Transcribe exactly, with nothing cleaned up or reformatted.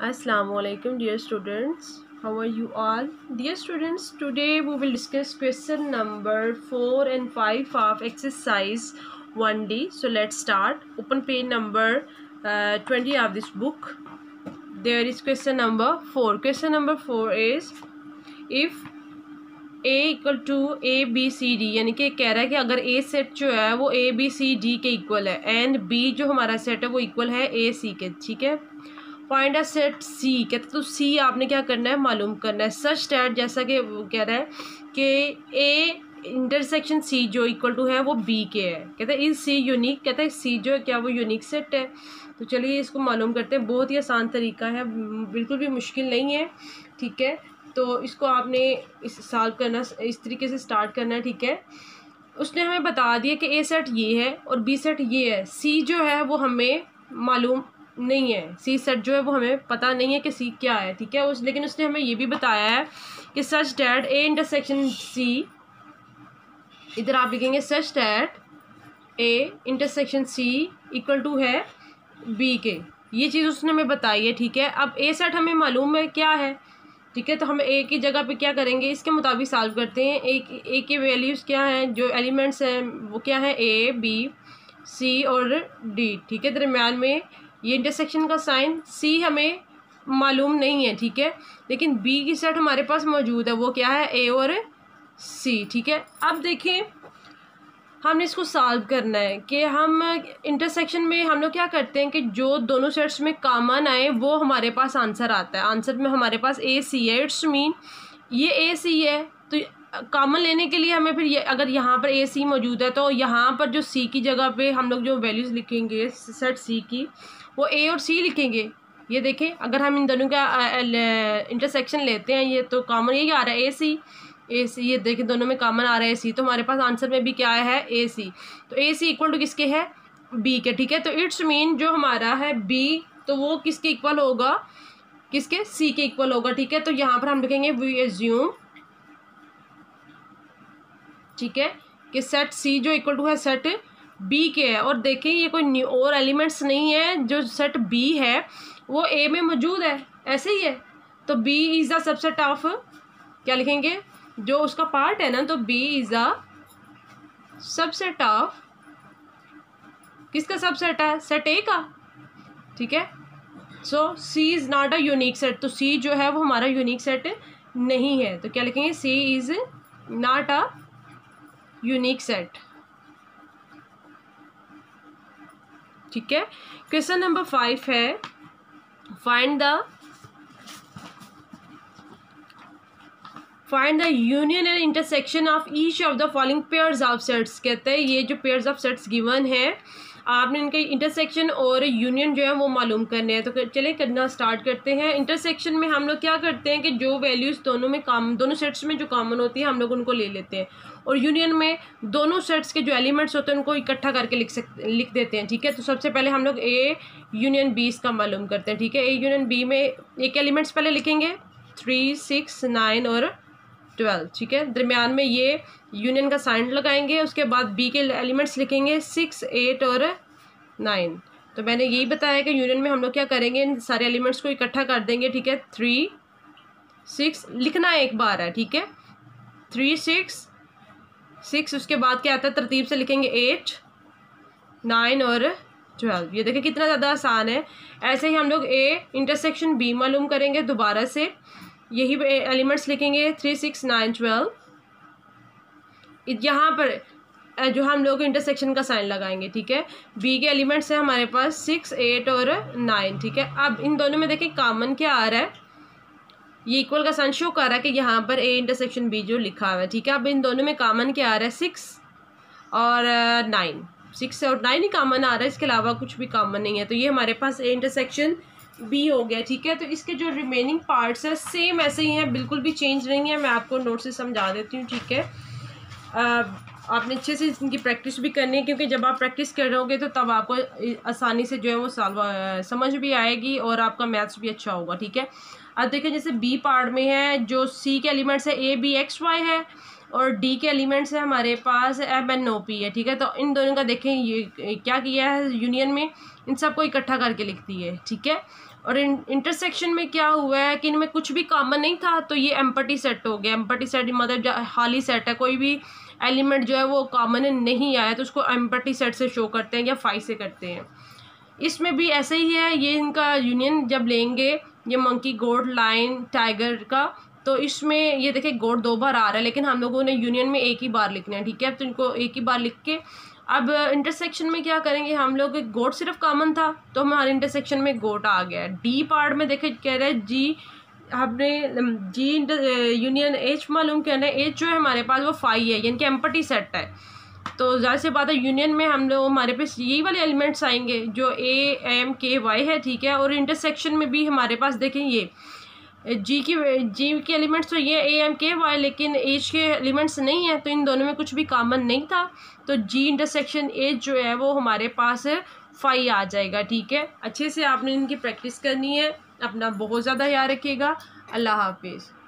Assalamu alaikum dear students, how are you all? Dear students, today we will discuss question number four and five of exercise one D. So let's start. Open page number uh, twenty of this book. There is question number four. Question number four is if A equal to A B C D, यानी कि कह रहा है कि अगर ए set जो है वो ए बी सी डी के इक्वल है एंड बी जो हमारा सेट है वो इक्वल है ए सी के, ठीक है। फाइंड अ सेट सी, कहते तो सी आपने क्या करना है, मालूम करना है। सच दैट, जैसा कि वो कह रहा है कि ए इंटरसेक्शन सी जो इक्वल टू है वो बी के है, कहते हैं इज सी यूनिक, कहते हैं सी जो है क्या वो यूनिक सेट है। तो चलिए इसको मालूम करते हैं। बहुत ही आसान तरीका है, बिल्कुल भी मुश्किल नहीं है, ठीक है। तो इसको आपने इस सॉल्व करना इस तरीके से स्टार्ट करना है, ठीक है। उसने हमें बता दिया कि ए सेट ये है और बी सेट ये है। सी जो है वो हमें मालूम नहीं है, सी सेट जो है वो हमें पता नहीं है कि सी क्या है, ठीक है। उस लेकिन उसने हमें ये भी बताया है कि सच डैट ए इंटरसेक्शन सी, इधर आप लिखेंगे such that A intersection C equal to है बी के। ये चीज़ उसने हमें बताई है, ठीक है। अब ए सेट हमें मालूम है क्या है, ठीक है। तो हम ए की जगह पे क्या करेंगे, इसके मुताबिक सॉल्व करते हैं। ए ए के वैल्यूज़ क्या हैं, जो एलिमेंट्स हैं वो क्या है, ए बी सी और डी, ठीक है। दरम्यान में ये इंटरसेक्शन का साइन, सी हमें मालूम नहीं है, ठीक है। लेकिन बी की सेट हमारे पास मौजूद है, वो क्या है, ए और सी, ठीक है। अब देखें हमने इसको सॉल्व करना है कि हम इंटरसेक्शन में हम लोग क्या करते हैं कि जो दोनों सेट्स में कॉमन आए वो हमारे पास आंसर आता है। आंसर में हमारे पास ए सी है, इट्स मीन ये ए सी है। तो कॉमन लेने के लिए हमें फिर ये, अगर यहाँ पर ए सी मौजूद है तो यहाँ पर जो सी की जगह पे हम लोग जो वैल्यूज़ लिखेंगे सेट सी की, वो ए और सी लिखेंगे। ये देखें, अगर हम इन दोनों का इंटरसेक्शन लेते हैं, ये तो कॉमन यही आ रहा है ए सी ए सी, ये देखें दोनों में कॉमन आ रहा है ए सी, तो हमारे पास आंसर में भी क्या है, ए सी। तो ए सी इक्वल टू किसके है, बी के, ठीक है। तो इट्स मीन जो हमारा है बी, तो वो किसके इक्वल होगा, किसके, सी के इक्वल होगा, ठीक है। तो यहाँ पर हम लिखेंगे वी एज्यूम, ठीक है, कि सेट सी जो इक्वल टू है सेट बी के है। और देखें ये कोई न्यू और एलिमेंट्स नहीं है, जो सेट बी है वो ए में मौजूद है, ऐसे ही है। तो B is the subset of, क्या लिखेंगे, जो उसका पार्ट है ना, तो B is a subset of, किसका सबसेट है, सेट ए का, ठीक है। So C is not a unique set, तो सी जो है वो हमारा यूनिक सेट नहीं है। तो क्या लिखेंगे, C is not a unique set, ठीक है। क्वेश्चन नंबर फाइव है, find the find the union and intersection of each of the following pairs of sets. कहते हैं ये जो पेयर्स ऑफ सेट्स गिवन है, आपने इनके इंटरसेक्शन और यूनियन जो है वो मालूम करने हैं। तो चलिए करना स्टार्ट करते हैं। इंटरसेक्शन में हम लोग क्या करते हैं कि जो वैल्यूज़ दोनों में काम दोनों सेट्स में जो कॉमन होती है हम लोग उनको ले लेते हैं, और यूनियन में दोनों सेट्स के जो एलिमेंट्स होते हैं उनको इकट्ठा करके लिख सकते लिख देते हैं, ठीक है। तो सबसे पहले हम लोग ए यूनियन बी इसका मालूम करते हैं, ठीक है। ए यूनियन बी में एक एलिमेंट्स पहले लिखेंगे, थ्री सिक्स नाइन और ट्वेल्व, ठीक है। दरम्यान में ये यूनियन का साइन लगाएंगे, उसके बाद बी के एलिमेंट्स लिखेंगे सिक्स एट और नाइन। तो मैंने यही बताया कि यूनियन में हम लोग क्या करेंगे, इन सारे एलिमेंट्स को इकट्ठा कर देंगे, ठीक है। थ्री सिक्स लिखना एक बार है, ठीक है, थ्री सिक्स सिक्स, उसके बाद क्या आता है, तरतीब से लिखेंगे एट नाइन और ट्वेल्व। ये देखिए कितना ज़्यादा आसान है। ऐसे ही हम लोग ए इंटरसेक्शन बी मालूम करेंगे दोबारा से, यही एलिमेंट्स लिखेंगे थ्री सिक्स नाइन ट्वेल्व। यहाँ पर जो हम लोग इंटरसेक्शन का साइन लगाएंगे, ठीक है। बी के एलिमेंट्स है हमारे पास सिक्स एट और नाइन, ठीक है। अब इन दोनों में देखें कॉमन क्या आ रहा है, ये इक्वल का साइन शो कर रहा है कि यहाँ पर ए इंटरसेक्शन बी जो लिखा हुआ है, ठीक है। अब इन दोनों में कॉमन क्या आ रहा है, सिक्स और नाइन, सिक्स और नाइन ही कॉमन आ रहा है, इसके अलावा कुछ भी कॉमन नहीं है। तो ये हमारे पास ए इंटरसेक्शन बी हो गया, ठीक है। तो इसके जो रिमेनिंग पार्ट्स है सेम ऐसे ही हैं, बिल्कुल भी चेंज नहीं है। मैं आपको नोट से समझा देती हूँ, ठीक है। आपने अच्छे से इनकी प्रैक्टिस भी करनी है, क्योंकि जब आप प्रैक्टिस करोगे तो तब आपको आसानी से जो है वो सॉल्व समझ भी आएगी और आपका मैथ्स भी अच्छा होगा, ठीक है। अब देखिए जैसे बी पार्ट में है, जो सी के एलिमेंट्स है ए बी एक्स वाई है, और डी के एलिमेंट्स है हमारे पास एम एन ओ पी है, ठीक है। तो इन दोनों का देखें ये क्या किया है यूनियन में, इन सबको इकट्ठा करके लिख दी है, ठीक है। और इंटरसेक्शन में क्या हुआ है कि इनमें कुछ भी कॉमन नहीं था, तो ये एम्पटी सेट हो गया। एम्पटी सेट मतलब खाली सेट है, कोई भी एलिमेंट जो है वो कॉमन नहीं आया, तो उसको एम्पटी सेट से शो करते हैं या फाइव से करते हैं। इसमें भी ऐसे ही है, ये इनका यूनियन जब लेंगे, ये मंकी, गोट, लायन, टाइगर का, तो इसमें ये देखिए गोट दो बार आ रहा है, लेकिन हम लोगों ने यूनियन में एक ही बार लिखना है, ठीक है। तो इनको एक ही बार लिख के अब इंटरसेक्शन में क्या करेंगे हम लोग, गोट सिर्फ कॉमन था तो हमारे इंटरसेक्शन में गोट आ गया। डी पार्ट में देखे कह रहे हैं जी, हमने जी यूनियन एच मालूम करना है। एच जो है हमारे पास वो फाइव है, यानी कि एम्पटी सेट है, तो ज़्यादा से बात है यूनियन में हम लोग हमारे पास यही वाले एलिमेंट्स आएंगे जो ए एम के वाई है, ठीक है। और इंटरसेक्शन में भी हमारे पास देखें ये जी की जी के एलिमेंट्स तो ये ए एम के वाई, लेकिन एच के एलिमेंट्स नहीं है, तो इन दोनों में कुछ भी कॉमन नहीं था, तो जी इंटरसेक्शन एच जो है वो हमारे पास फाइव आ जाएगा, ठीक है। अच्छे से आपने इनकी प्रैक्टिस करनी है, अपना बहुत ज़्यादा याद रखिएगा। अल्लाह हाफिज़।